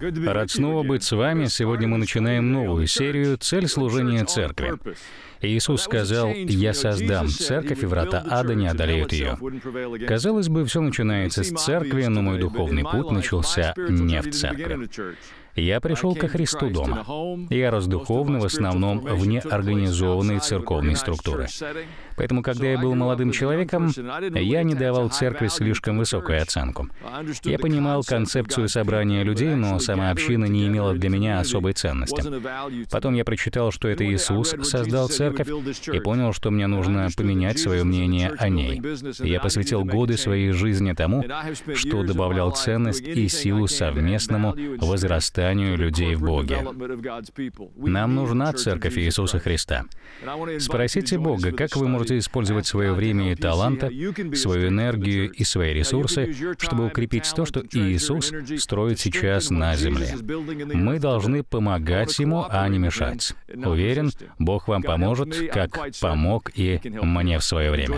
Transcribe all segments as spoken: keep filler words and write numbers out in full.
Рад снова быть с вами. Сегодня мы начинаем новую серию «Цель служения Церкви». Иисус сказал: «Я создам церковь, и врата ада не одолеют ее». Казалось бы, все начинается с церкви, но мой духовный путь начался не в церкви. Я пришел ко Христу дома. Я рос духовно в основном вне организованной церковной структуры. Поэтому, когда я был молодым человеком, я не давал церкви слишком высокую оценку. Я понимал концепцию собрания людей, но сама община не имела для меня особой ценности. Потом я прочитал, что это Иисус создал церковь, и понял, что мне нужно поменять свое мнение о ней. Я посвятил годы своей жизни тому, что добавлял ценность и силу совместному возрастанию людей в Боге. Нам нужна церковь Иисуса Христа. Спросите Бога, как вы можете использовать свое время и таланты, свою энергию и свои ресурсы, чтобы укрепить то, что Иисус строит сейчас на земле. Мы должны помогать Ему, а не мешать. Уверен, Бог вам поможет, как помог и мне в свое время.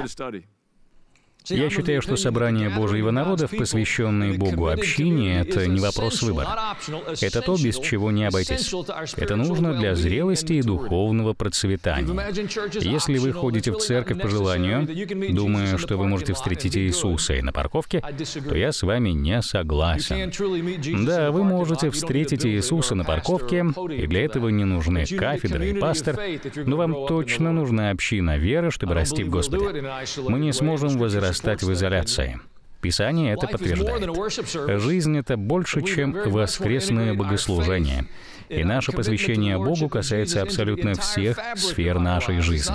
Я считаю, что собрание Божьего народа, посвященное Богу общине, это не вопрос выбора. Это то, без чего не обойтись. Это нужно для зрелости и духовного процветания. Если вы ходите в церковь по желанию, думая, что вы можете встретить Иисуса и на парковке, то я с вами не согласен. Да, вы можете встретить Иисуса на парковке, и для этого не нужны кафедры и пастор, но вам точно нужна община веры, чтобы расти в Господе. Мы не сможем возрастать стать в изоляции. Писание это подтверждает. Жизнь — это больше, чем воскресное богослужение. И наше посвящение Богу касается абсолютно всех сфер нашей жизни.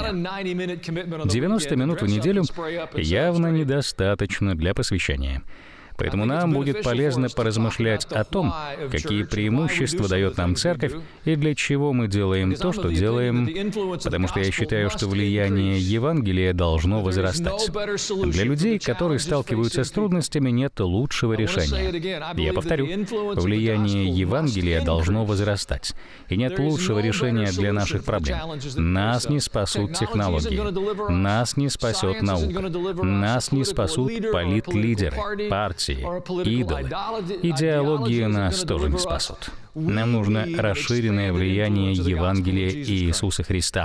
девяносто минут в неделю явно недостаточно для посвящения. Поэтому нам будет полезно поразмышлять о том, какие преимущества дает нам церковь и для чего мы делаем то, что делаем, потому что я считаю, что влияние Евангелия должно возрастать. Для людей, которые сталкиваются с трудностями, нет лучшего решения. Я повторю, влияние Евангелия должно возрастать. И нет лучшего решения для наших проблем. Нас не спасут технологии. Нас не спасет наука. Нас не спасут политлидеры, партии, идолы. Идеологии нас тоже не спасут. Нам нужно расширенное влияние Евангелия Иисуса Христа.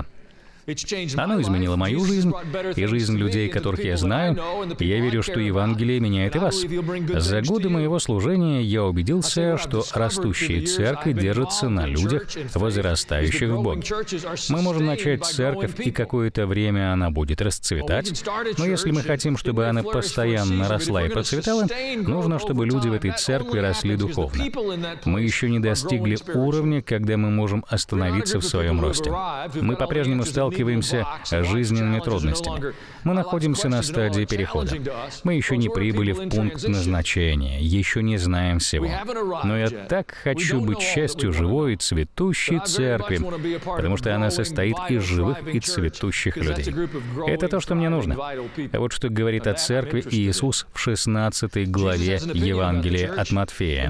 Оно изменило мою жизнь и жизнь людей, которых я знаю, и я верю, что Евангелие меняет и вас. За годы моего служения я убедился, что растущие церкви держатся на людях, возрастающих в Боге. Мы можем начать церковь, и какое-то время она будет расцветать, но если мы хотим, чтобы она постоянно росла и процветала, нужно, чтобы люди в этой церкви росли духовно. Мы еще не достигли уровня, когда мы можем остановиться в своем росте. Мы по-прежнему сталкиваемся с жизненными трудностями. Мы находимся на стадии перехода. Мы еще не прибыли в пункт назначения, еще не знаем всего. Но я так хочу быть частью живой и цветущей церкви, потому что она состоит из живых и цветущих людей. Это то, что мне нужно. А вот что говорит о церкви Иисус в шестнадцатой главе Евангелия от Матфея.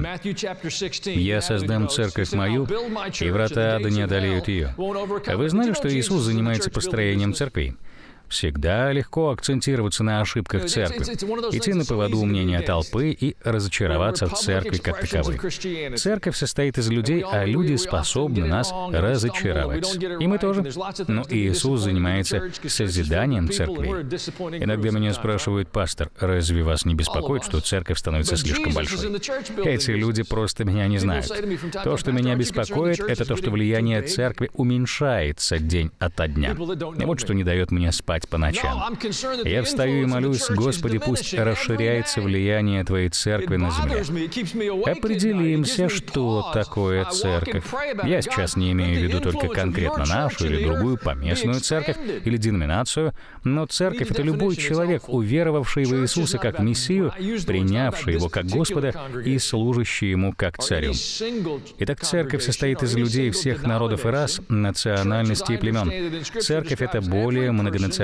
«Я создам церковь мою, и врата ада не одолеют ее». А вы знали, что Иисус занимается построением церквей? Всегда легко акцентироваться на ошибках церкви, идти на поводу мнения толпы и разочароваться в церкви как таковой. Церковь состоит из людей, а люди способны нас разочаровать. И мы тоже. Но Иисус занимается созиданием церкви. Иногда меня спрашивают: «Пастор, разве вас не беспокоит, что церковь становится слишком большой?» Эти люди просто меня не знают. То, что меня беспокоит, это то, что влияние церкви уменьшается день ото дня. И вот что не дает мне спать по ночам. Я встаю и молюсь: «Господи, пусть расширяется влияние Твоей церкви на земле». Определимся, что такое церковь. Я сейчас не имею в виду только конкретно нашу или другую поместную церковь или деноминацию, но церковь — это любой человек, уверовавший в Иисуса как Мессию, принявший Его как Господа и служащий Ему как Царю. Итак, церковь состоит из людей всех народов и рас, национальностей и племен. Церковь — это более многонациональная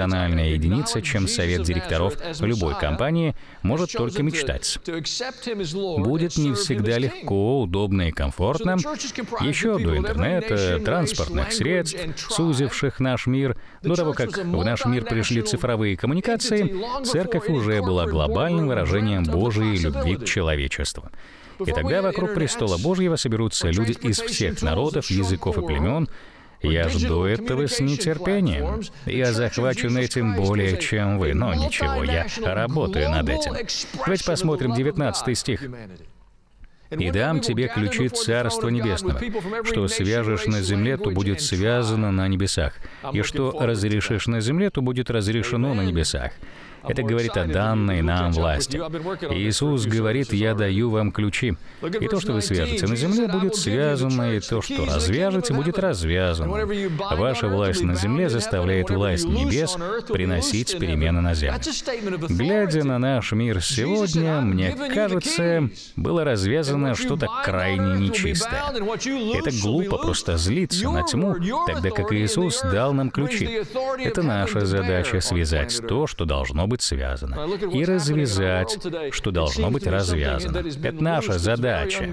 профессиональная единица, чем совет директоров любой компании, может только мечтать. Будет не всегда легко, удобно и комфортно. Еще до интернета, транспортных средств, сузивших наш мир, до того, как в наш мир пришли цифровые коммуникации, церковь уже была глобальным выражением Божьей любви к человечеству. И тогда вокруг престола Божьего соберутся люди из всех народов, языков и племен. Я жду этого с нетерпением. Я захвачен этим более, чем вы, но ничего, я работаю над этим. Давайте посмотрим девятнадцатый стих. «И дам тебе ключи Царства Небесного. Что свяжешь на земле, то будет связано на небесах, и что разрешишь на земле, то будет разрешено на небесах». Это говорит о данной нам власти. Иисус говорит: «Я даю вам ключи. И то, что вы свяжете на земле, будет связано, и то, что развяжете, будет развязано». Ваша власть на земле заставляет власть небес приносить перемены на землю. Глядя на наш мир сегодня, мне кажется, было развязано что-то крайне нечистое. Это глупо просто злиться на тьму, тогда как Иисус дал нам ключи. Это наша задача — связать то, что должно быть связано, и развязать, что должно быть развязано. Это наша задача.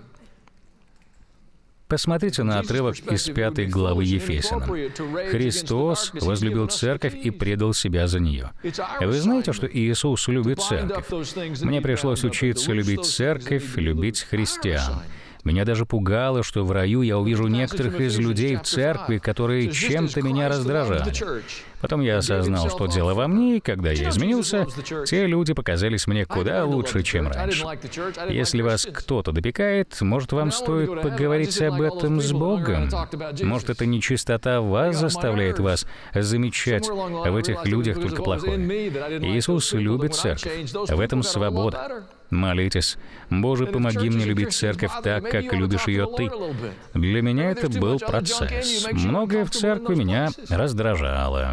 Посмотрите на отрывок из пятой главы Ефесянам. «Христос возлюбил церковь и предал себя за нее». Вы знаете, что Иисус любит церковь? Мне пришлось учиться любить церковь, любить христиан. Меня даже пугало, что в раю я увижу некоторых из людей в церкви, которые чем-то меня раздражали. Потом я осознал, что дело во мне, и когда я изменился, те люди показались мне куда лучше, чем раньше. Если вас кто-то допекает, может, вам стоит поговорить об этом с Богом? Может, эта нечистота вас заставляет вас замечать в этих людях только плохое? Иисус любит церковь. В этом свобода. Молитесь: «Боже, помоги мне любить церковь так, как любишь ее Ты». Для меня это был процесс. Многое в церкви меня раздражало.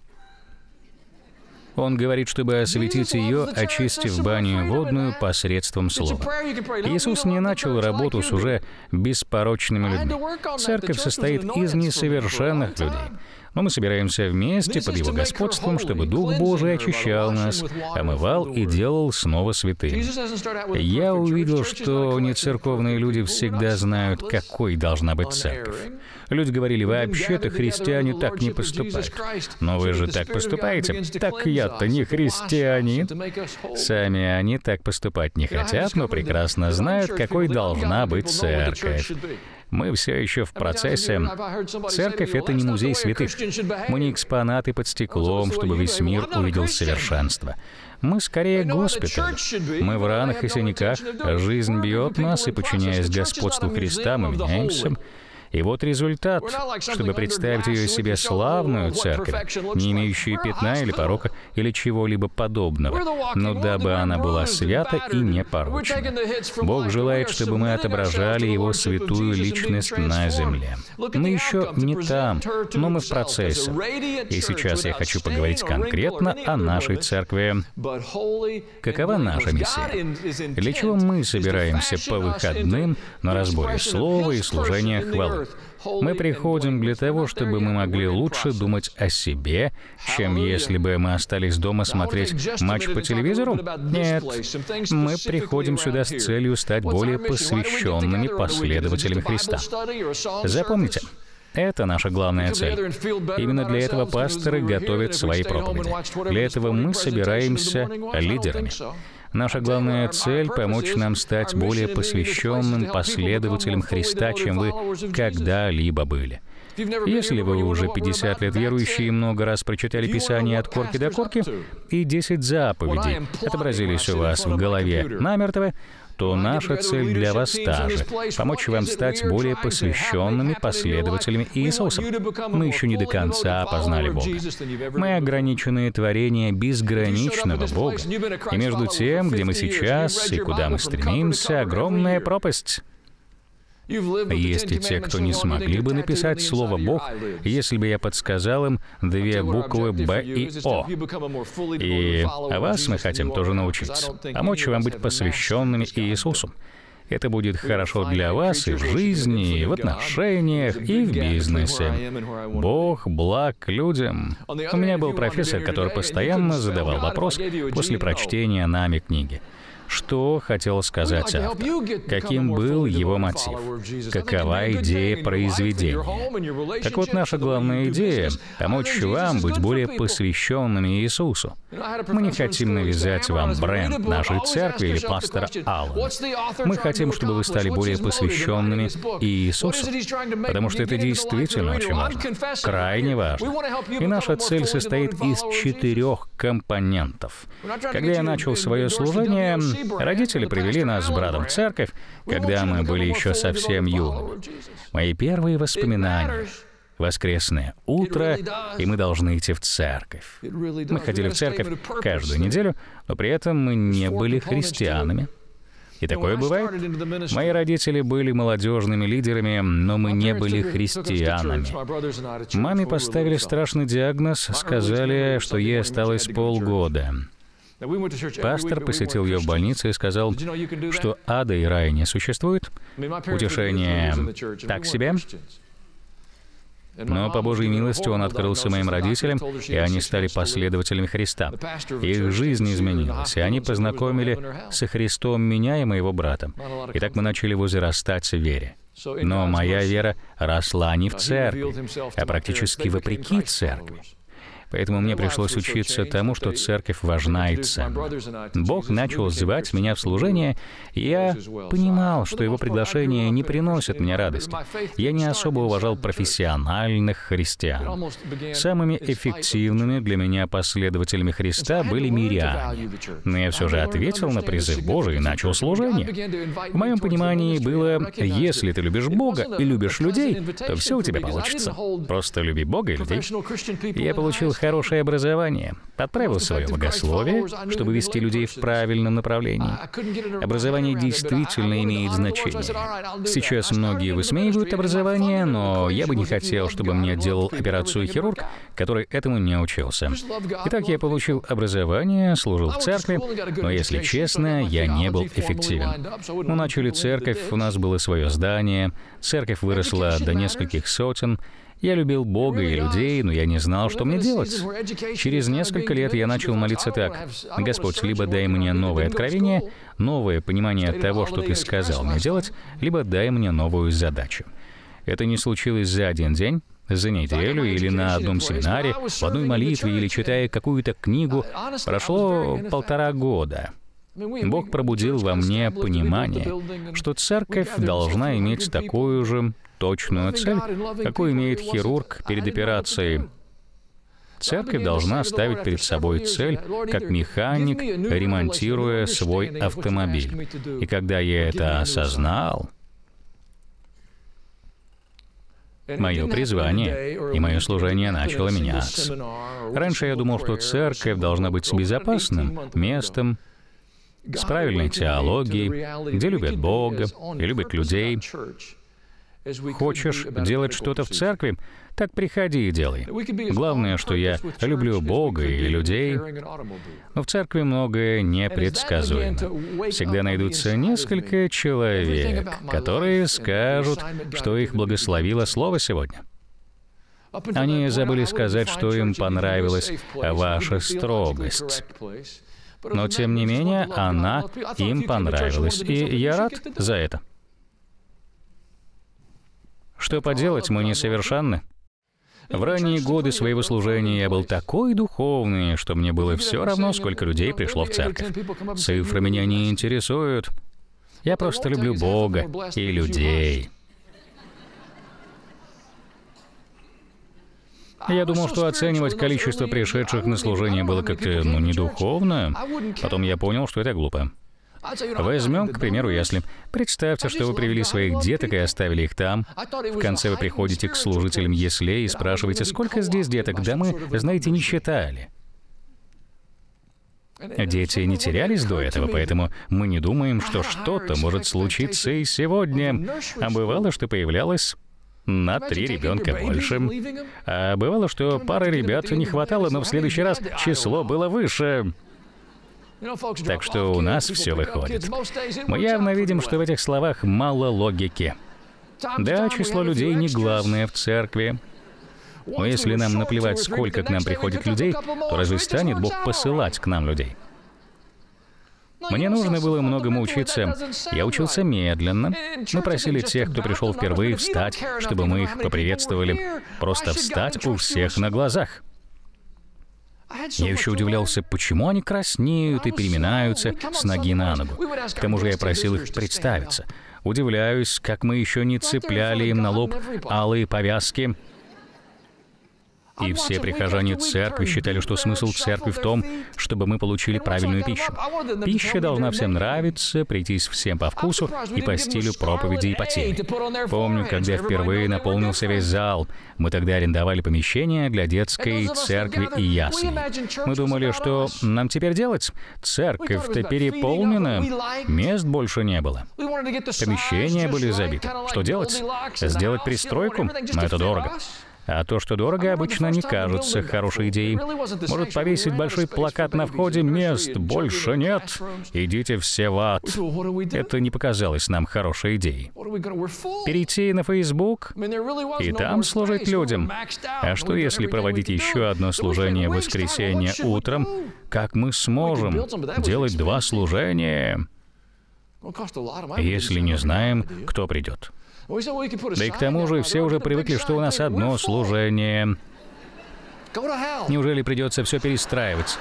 Он говорит, чтобы осветить ее, очистив баню водную посредством слова. Иисус не начал работу с уже беспорочными людьми. Церковь состоит из несовершенных людей. Но мы собираемся вместе под Его господством, чтобы Дух Божий очищал нас, омывал и делал снова святыми. Я увидел, что нецерковные люди всегда знают, какой должна быть церковь. Люди говорили: «Вообще-то христиане так не поступают». Но вы же так поступаете. Так я-то не христианин. Сами они так поступать не хотят, но прекрасно знают, какой должна быть церковь. Мы все еще в процессе. Церковь — это не музей святых. Мы не экспонаты под стеклом, чтобы весь мир увидел совершенство. Мы скорее госпиталь. Мы в ранах и синяках. Жизнь бьет нас, и, подчиняясь господству Христа, мы меняемся. И вот результат. Чтобы представить ее себе славную церковь, не имеющую пятна или порока, или чего-либо подобного, но дабы она была свята и непорочна. Бог желает, чтобы мы отображали Его святую личность на земле. Мы еще не там, но мы в процессе. И сейчас я хочу поговорить конкретно о нашей церкви. Какова наша миссия? Для чего мы собираемся по выходным на разборе слова и служения хвалы? Мы приходим для того, чтобы мы могли лучше думать о себе, чем если бы мы остались дома смотреть матч по телевизору? Нет. Мы приходим сюда с целью стать более посвященными последователями Христа. Запомните, это наша главная цель. Именно для этого пасторы готовят свои проповеди. Для этого мы собираемся лидерами. Наша главная цель — помочь нам стать более посвященным последователем Христа, чем вы когда-либо были. Если вы уже пятьдесят лет верующие и много раз прочитали Писание от корки до корки, и десять заповедей отобразились у вас в голове намертво, то наша цель для вас та же — помочь вам стать более посвященными последователями Иисуса. Мы еще не до конца познали Бога. Мы ограниченные творения безграничного Бога. И между тем, где мы сейчас и куда мы стремимся, огромная пропасть. Есть и те, кто не смогли бы написать слово «Бог», если бы я подсказал им две буквы «Б» и «О». И вас мы хотим тоже научиться, помочь вам быть посвященными Иисусу. Это будет хорошо для вас и в жизни, и в отношениях, и в бизнесе. Бог благ людям. У меня был профессор, который постоянно задавал вопрос после прочтения нами книги. Что хотел сказать автор? Каким был его мотив? Какова идея произведения? Так вот, наша главная идея — помочь вам быть более посвященными Иисусу. Мы не хотим навязать вам бренд нашей церкви или пастора Аллана. Мы хотим, чтобы вы стали более посвященными Иисусу, потому что это действительно очень важно, крайне важно. И наша цель состоит из четырех компонентов. Когда я начал свое служение, родители привели нас с братом в церковь, когда мы были еще совсем юными. Мои первые воспоминания — воскресное утро, и мы должны идти в церковь. Мы ходили в церковь каждую неделю, но при этом мы не были христианами. И такое бывает. Мои родители были молодежными лидерами, но мы не были христианами. Маме поставили страшный диагноз, сказали, что ей осталось полгода. Пастор посетил ее в больнице и сказал, что ада и рая не существует, утешение так себе. Но по Божьей милости он открылся моим родителям, и они стали последователями Христа. Их жизнь изменилась, и они познакомили со Христом меня и моего брата. И так мы начали возрастать в вере. Но моя вера росла не в церкви, а практически вопреки церкви. Поэтому мне пришлось учиться тому, что церковь важна и ценна. Бог начал звать меня в служение, и я понимал, что его приглашение не приносит мне радости. Я не особо уважал профессиональных христиан. Самыми эффективными для меня последователями Христа были миряне. Но я все же ответил на призыв Божий и начал служение. В моем понимании было, если ты любишь Бога и любишь людей, то все у тебя получится. Просто люби Бога и людей. Я получил хорошее образование, подправил свое богословие, чтобы вести людей в правильном направлении. Образование действительно имеет значение. Сейчас многие высмеивают образование, но я бы не хотел, чтобы мне делал операцию хирург, который этому не учился. Итак, я получил образование, служил в церкви, но, если честно, я не был эффективен. Мы начали церковь, у нас было свое здание, церковь выросла до нескольких сотен. Я любил Бога и людей, но я не знал, что мне делать. Через несколько лет я начал молиться так: «Господь, либо дай мне новое откровение, новое понимание того, что Ты сказал мне делать, либо дай мне новую задачу». Это не случилось за один день, за неделю или на одном семинаре, в одной молитве или читая какую-то книгу. Прошло полтора года. Бог пробудил во мне понимание, что церковь должна иметь такую же точную цель, какую имеет хирург перед операцией. Церковь должна ставить перед собой цель, как механик, ремонтируя свой автомобиль. И когда я это осознал, мое призвание и мое служение начало меняться. Раньше я думал, что церковь должна быть безопасным местом, с правильной теологией, где любят Бога и любят людей. Хочешь делать что-то в церкви? Так приходи и делай. Главное, что я люблю Бога и людей. Но в церкви многое непредсказуемо. Всегда найдутся несколько человек, которые скажут, что их благословило Слово сегодня. Они забыли сказать, что им понравилась ваша строгость. Но, тем не менее, она им понравилась, и я рад за это. Что поделать, мы несовершенны. В ранние годы своего служения я был такой духовный, что мне было все равно, сколько людей пришло в церковь. Цифры меня не интересуют. Я просто люблю Бога и людей. Я думал, что оценивать количество пришедших на служение было как-то, ну, не духовно. Потом я понял, что это глупо. Возьмем, к примеру, ясли. Представьте, что вы привели своих деток и оставили их там. В конце вы приходите к служителям яслей и спрашиваете, сколько здесь деток? Да мы, знаете, не считали. Дети не терялись до этого, поэтому мы не думаем, что что-то может случиться и сегодня. А бывало, что появлялось на три ребенка больше. А бывало, что пары ребят не хватало, но в следующий раз число было выше. Так что у нас все выходит. Мы явно видим, что в этих словах мало логики. Да, число людей не главное в церкви. Но если нам наплевать, сколько к нам приходит людей, то разве станет Бог посылать к нам людей? Мне нужно было многому учиться. Я учился медленно. Мы просили тех, кто пришел впервые, встать, чтобы мы их поприветствовали. Просто встать у всех на глазах. Я еще удивлялся, почему они краснеют и переминаются с ноги на ногу. К тому же я просил их представиться. Удивляюсь, как мы еще не цепляли им на лоб алые повязки. И все прихожане церкви считали, что смысл церкви в том, чтобы мы получили правильную пищу. Пища должна всем нравиться, прийтись всем по вкусу и по стилю проповеди и по теме. Помню, когда впервые наполнился весь зал, мы тогда арендовали помещение для детской церкви и яслей. Мы думали, что нам теперь делать? Церковь-то переполнена, мест больше не было. Помещения были забиты. Что делать? Сделать пристройку? Но это дорого. А то, что дорого, обычно не кажется хорошей идеей. Может повесить большой плакат на входе: «Мест больше нет, идите все в ад». Это не показалось нам хорошей идеей. Перейти на Facebook и там служить людям. А что, если проводить еще одно служение в воскресенье утром? Как мы сможем делать два служения, если не знаем, кто придет? Да и к тому же все уже привыкли, что у нас одно служение. Неужели придется все перестраивать?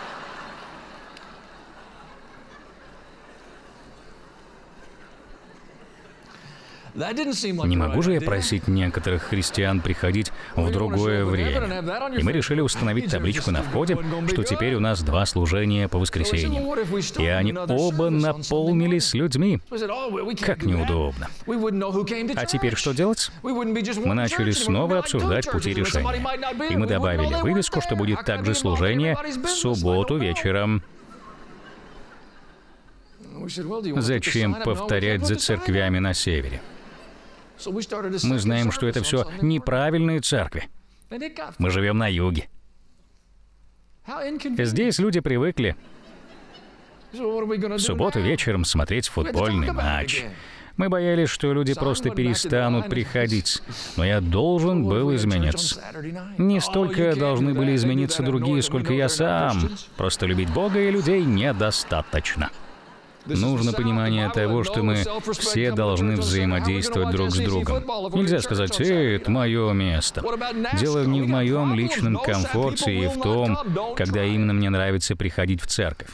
Не могу же я просить некоторых христиан приходить в другое время. И мы решили установить табличку на входе, что теперь у нас два служения по воскресеньям. И они оба наполнились людьми. Как неудобно. А теперь что делать? Мы начали снова обсуждать пути решения. И мы добавили вывеску, что будет также служение в субботу вечером. Зачем повторять за церквями на севере? Мы знаем, что это все неправильные церкви. Мы живем на юге. Здесь люди привыкли в субботу вечером смотреть футбольный матч. Мы боялись, что люди просто перестанут приходить. Но я должен был измениться. Не столько должны были измениться другие, сколько я сам. Просто любить Бога и людей недостаточно. Нужно понимание того, что мы все должны взаимодействовать друг с другом. Нельзя сказать: «Эй, это мое место». Дело не в моем личном комфорте и в том, когда именно мне нравится приходить в церковь.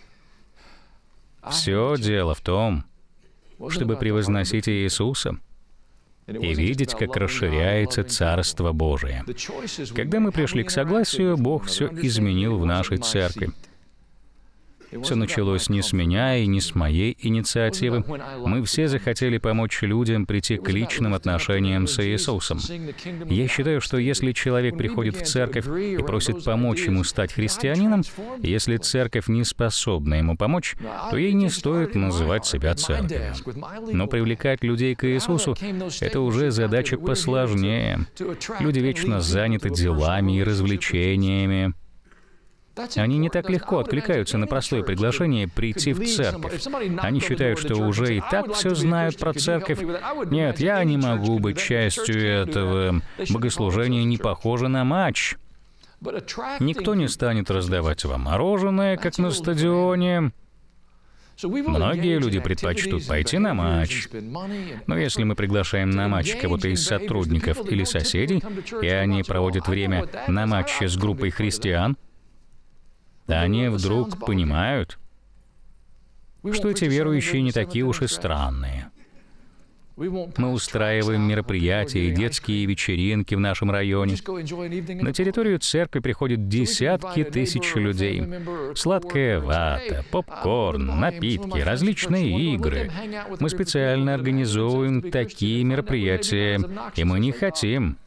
Все дело в том, чтобы превозносить Иисуса и видеть, как расширяется Царство Божие. Когда мы пришли к согласию, Бог все изменил в нашей церкви. Все началось не с меня и не с моей инициативы. Мы все захотели помочь людям прийти к личным отношениям с Иисусом. Я считаю, что если человек приходит в церковь и просит помочь ему стать христианином, если церковь не способна ему помочь, то ей не стоит называть себя церковью. Но привлекать людей к Иисусу — это уже задача посложнее. Люди вечно заняты делами и развлечениями. Они не так легко откликаются на простое приглашение прийти в церковь. Они считают, что уже и так все знают про церковь. Нет, я не могу быть частью этого. Богослужение не похоже на матч. Никто не станет раздавать вам мороженое, как на стадионе. Многие люди предпочтут пойти на матч. Но если мы приглашаем на матч кого-то из сотрудников или соседей, и они проводят время на матче с группой христиан, они вдруг понимают, что эти верующие не такие уж и странные. Мы устраиваем мероприятия и детские вечеринки в нашем районе. На территорию церкви приходят десятки тысяч людей. Сладкая вата, попкорн, напитки, различные игры. Мы специально организовываем такие мероприятия, и мы не хотим,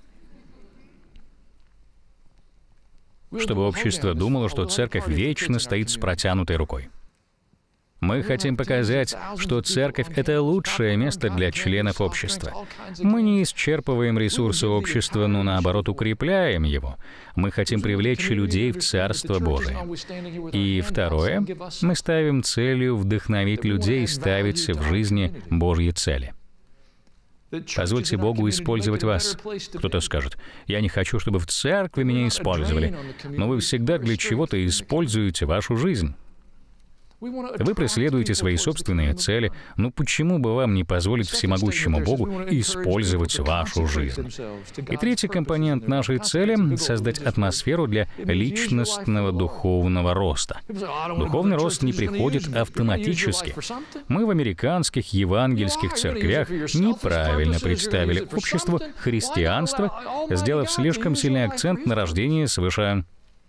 чтобы общество думало, что церковь вечно стоит с протянутой рукой. Мы хотим показать, что церковь — это лучшее место для членов общества. Мы не исчерпываем ресурсы общества, но наоборот укрепляем его. Мы хотим привлечь людей в Царство Божие. И второе, мы ставим целью вдохновить людей ставить в жизни Божьи цели. Позвольте Богу использовать вас. Кто-то скажет: «Я не хочу, чтобы в церкви меня использовали». Но вы всегда для чего-то используете вашу жизнь. Вы преследуете свои собственные цели, но почему бы вам не позволить всемогущему Богу использовать вашу жизнь? И третий компонент нашей цели — создать атмосферу для личностного духовного роста. Духовный рост не приходит автоматически. Мы в американских евангельских церквях неправильно представили обществу христианство, сделав слишком сильный акцент на рождении свыше.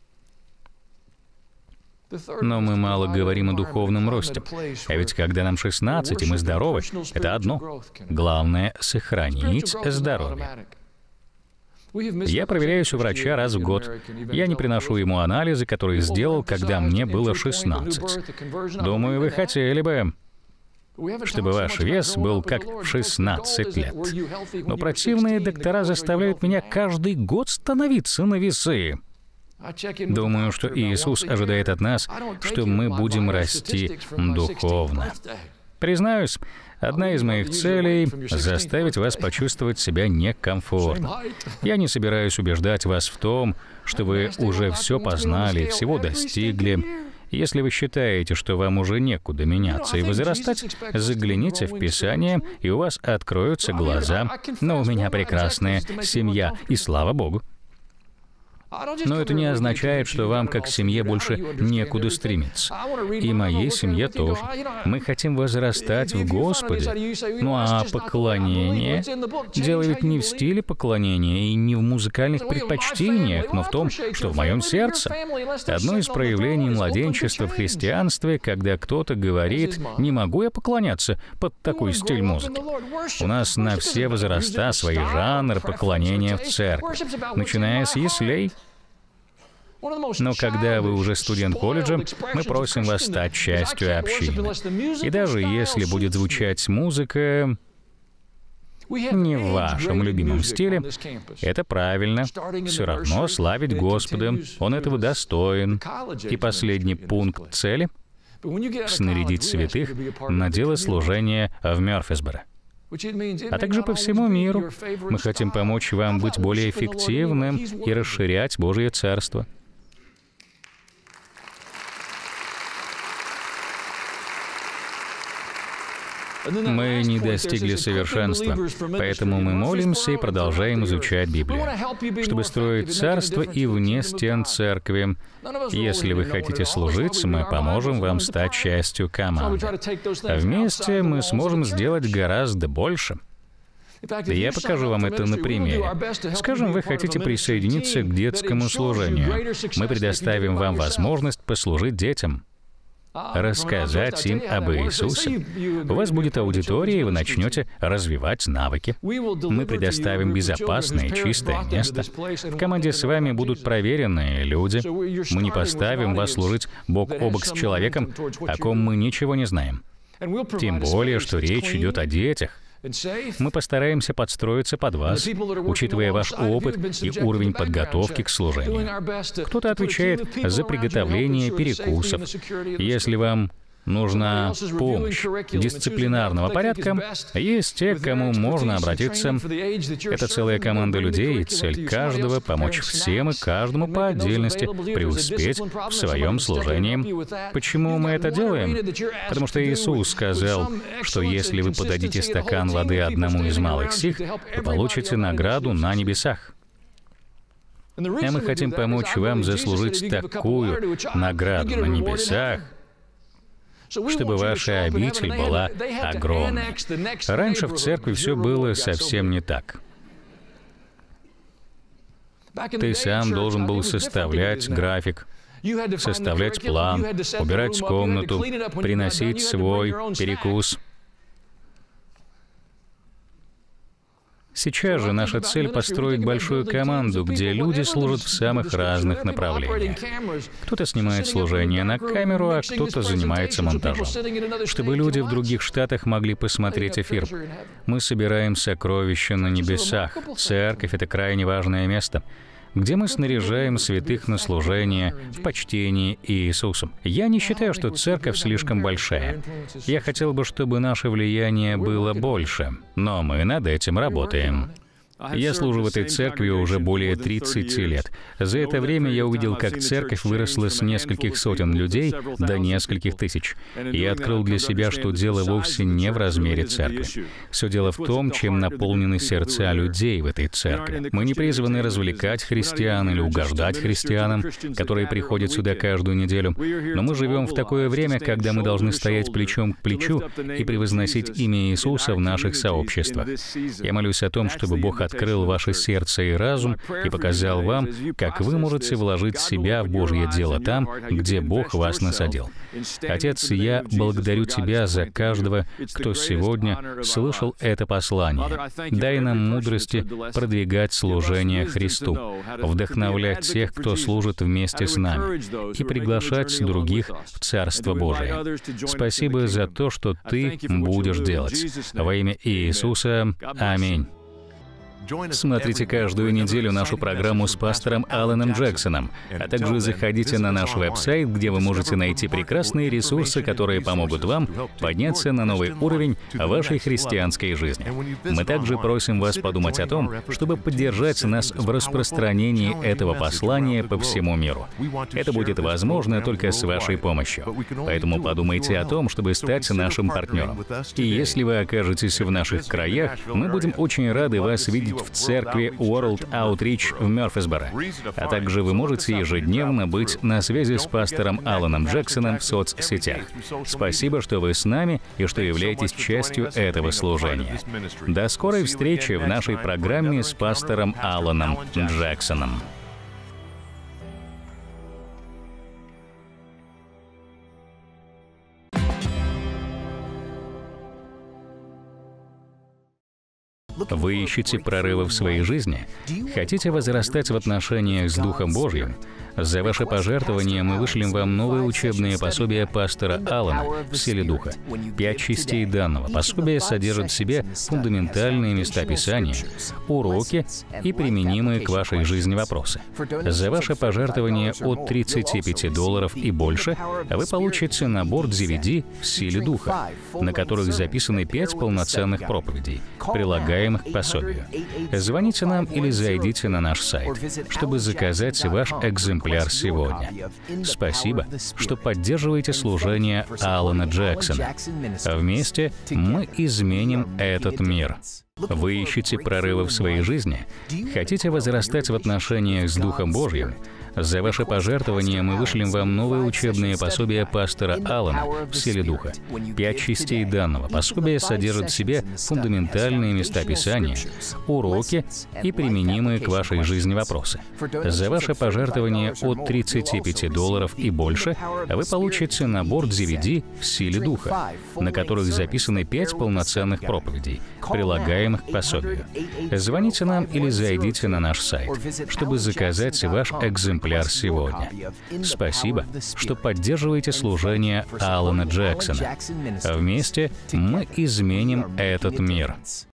Но мы мало говорим о духовном росте. А ведь когда нам шестнадцать, и мы здоровы, это одно. Главное — сохранить здоровье. Я проверяюсь у врача раз в год. Я не приношу ему анализы, которые сделал, когда мне было шестнадцать. Думаю, вы хотели бы, чтобы ваш вес был как в шестнадцать лет. Но противные доктора заставляют меня каждый год становиться на весы. Думаю, что Иисус ожидает от нас, что мы будем расти духовно. Признаюсь, одна из моих целей — заставить вас почувствовать себя некомфортно. Я не собираюсь убеждать вас в том, что вы уже все познали, всего достигли. Если вы считаете, что вам уже некуда меняться и возрастать, загляните в Писание, и у вас откроются глаза. Но у меня прекрасная семья, и слава Богу. Но это не означает, что вам, как семье, больше некуда стремиться. И моей семье тоже. Мы хотим возрастать в Господе. Ну а поклонение? Дело ведь не в стиле поклонения и не в музыкальных предпочтениях, но в том, что в моем сердце. Одно из проявлений младенчества в христианстве, когда кто-то говорит: «Не могу я поклоняться под такой стиль музыки». У нас на все возраста свои жанры поклонения в церкви, начиная с яслей. Но когда вы уже студент колледжа, мы просим вас стать частью общины. И даже если будет звучать музыка не в вашем любимом стиле, это правильно. Все равно славить Господа, Он этого достоин. И последний пункт цели — снарядить святых на дело служения в Мёрфисборо. А также по всему миру. Мы хотим помочь вам быть более эффективным и расширять Божье Царство. Мы не достигли совершенства, поэтому мы молимся и продолжаем изучать Библию, чтобы строить царство и вне стен церкви. Если вы хотите служить, мы поможем вам стать частью команды. А вместе мы сможем сделать гораздо больше. Я покажу вам это на примере. Скажем, вы хотите присоединиться к детскому служению. Мы предоставим вам возможность послужить детям, рассказать им об Иисусе. У вас будет аудитория, и вы начнете развивать навыки. Мы предоставим безопасное и чистое место. В команде с вами будут проверенные люди. Мы не поставим вас служить бок о бок с человеком, о ком мы ничего не знаем. Тем более, что речь идет о детях. Мы постараемся подстроиться под вас, учитывая ваш опыт и уровень подготовки к служению. Кто-то отвечает за приготовление перекусов. Если вам нужна помощь дисциплинарного порядка, есть те, к кому можно обратиться. Это целая команда людей, и цель каждого — помочь всем и каждому по отдельности преуспеть в своем служении. Почему мы это делаем? Потому что Иисус сказал, что если вы подадите стакан воды одному из малых сих, то получите награду на небесах. А мы хотим помочь вам заслужить такую награду на небесах, чтобы ваша обитель была огромной. Раньше в церкви все было совсем не так. Ты сам должен был составлять график, составлять план, убирать комнату, приносить свой перекус. Сейчас же наша цель — построить большую команду, где люди служат в самых разных направлениях. Кто-то снимает служение на камеру, а кто-то занимается монтажом. Чтобы люди в других штатах могли посмотреть эфир. Мы собираем сокровища на небесах. Церковь — это крайне важное место, где мы снаряжаем святых на служение в почтении Иисусу. Я не считаю, что церковь слишком большая. Я хотел бы, чтобы наше влияние было больше, но мы над этим работаем. Я служу в этой церкви уже более тридцати лет. За это время я увидел, как церковь выросла с нескольких сотен людей до нескольких тысяч. Я открыл для себя, что дело вовсе не в размере церкви. Все дело в том, чем наполнены сердца людей в этой церкви. Мы не призваны развлекать христиан или угождать христианам, которые приходят сюда каждую неделю. Но мы живем в такое время, когда мы должны стоять плечом к плечу и превозносить имя Иисуса в наших сообществах. Я молюсь о том, чтобы Бог открыл ваше сердце и разум и показал вам, как вы можете вложить себя в Божье дело там, где Бог вас насадил. Отец, я благодарю Тебя за каждого, кто сегодня слышал это послание. Дай нам мудрости продвигать служение Христу, вдохновлять тех, кто служит вместе с нами, и приглашать других в Царство Божие. Спасибо за то, что Ты будешь делать. Во имя Иисуса. Аминь. Смотрите каждую неделю нашу программу с пастором Аланом Джексоном, а также заходите на наш веб-сайт, где вы можете найти прекрасные ресурсы, которые помогут вам подняться на новый уровень вашей христианской жизни. Мы также просим вас подумать о том, чтобы поддержать нас в распространении этого послания по всему миру. Это будет возможно только с вашей помощью. Поэтому подумайте о том, чтобы стать нашим партнером. И если вы окажетесь в наших краях, мы будем очень рады вас видеть в церкви World Outreach в Мёрфисборо. А также вы можете ежедневно быть на связи с пастором Аланом Джексоном в соцсетях. Спасибо, что вы с нами и что являетесь частью этого служения. До скорой встречи в нашей программе с пастором Аланом Джексоном. Вы ищете прорыва в своей жизни? Хотите возрастать в отношениях с Духом Божьим? За ваше пожертвование мы вышлем вам новое учебное пособие пастора Алана в силе Духа. Пять частей данного пособия содержат в себе фундаментальные места Писания, уроки и применимые к вашей жизни вопросы. За ваше пожертвование от тридцати пяти долларов и больше вы получите набор ди ви ди в силе Духа, на которых записаны пять полноценных проповедей, прилагаемых к пособию. Звоните нам или зайдите на наш сайт, чтобы заказать ваш экземпляр сегодня. Спасибо, что поддерживаете служение Алана Джексона. Вместе мы изменим этот мир. Вы ищете прорыва в своей жизни? Хотите возрастать в отношениях с Духом Божьим? За ваше пожертвование мы вышлем вам новое учебное пособие пастора Алана в силе Духа. Пять частей данного пособия содержат в себе фундаментальные места Писания, уроки и применимые к вашей жизни вопросы. За ваше пожертвование от тридцати пяти долларов и больше вы получите набор ди ви ди в силе Духа, на которых записаны пять полноценных проповедей, прилагаемых к пособию. Звоните нам или зайдите на наш сайт, чтобы заказать ваш экземпляр сегодня. Спасибо, что поддерживаете служение Алана Джексона. Вместе мы изменим этот мир.